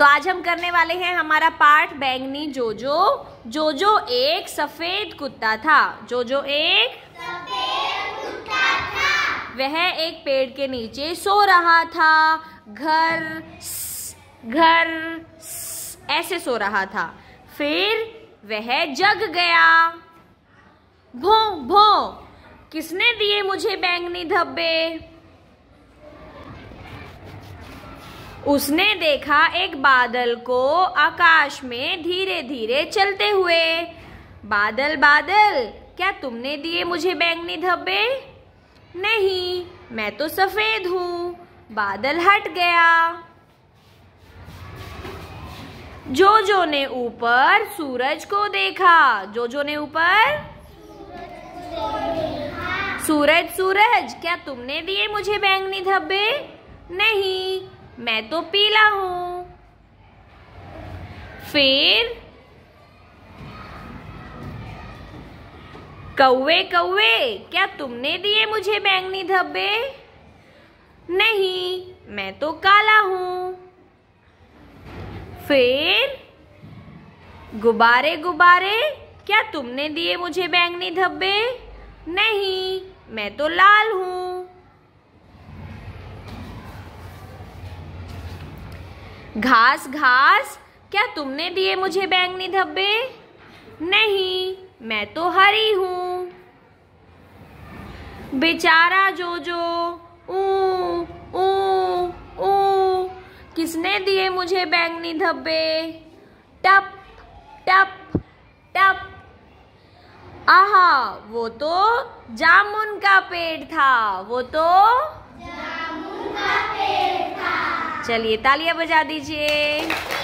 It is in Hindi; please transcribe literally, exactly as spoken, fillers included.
तो आज हम करने वाले हैं हमारा पाठ बैंगनी जोजो। जोजो एक सफेद कुत्ता था। जोजो एक सफेद कुत्ता था। वह एक पेड़ के नीचे सो रहा था। घर घर ऐसे सो रहा था। फिर वह जग गया। भो भो, किसने दिए मुझे बैंगनी धब्बे? उसने देखा एक बादल को आकाश में धीरे धीरे चलते हुए। बादल बादल, क्या तुमने दिए मुझे बैंगनी धब्बे? नहीं, मैं तो सफेद हूँ। बादल हट गया। जोजो ने ऊपर सूरज को देखा। जोजो ने ऊपर सूरज सूरज, क्या तुमने दिए मुझे बैंगनी धब्बे? नहीं, मैं तो पीला हूँ। फिर कौवे कौवे, क्या तुमने दिए मुझे बैंगनी धब्बे? नहीं, मैं तो काला हूँ। फिर गुब्बारे गुब्बारे, क्या तुमने दिए मुझे बैंगनी धब्बे? नहीं, मैं तो लाल हूँ। घास घास, क्या तुमने दिए मुझे बैंगनी धब्बे? नहीं, मैं तो हरी हूँ। बेचारा जोजो, ऊ ऊ ऊ, किसने दिए मुझे बैंगनी धब्बे? टप टप टप। आहा, वो तो जामुन का पेड़ था। वो तो जामुन का पेड़ था। चलिए तालियां बजा दीजिए।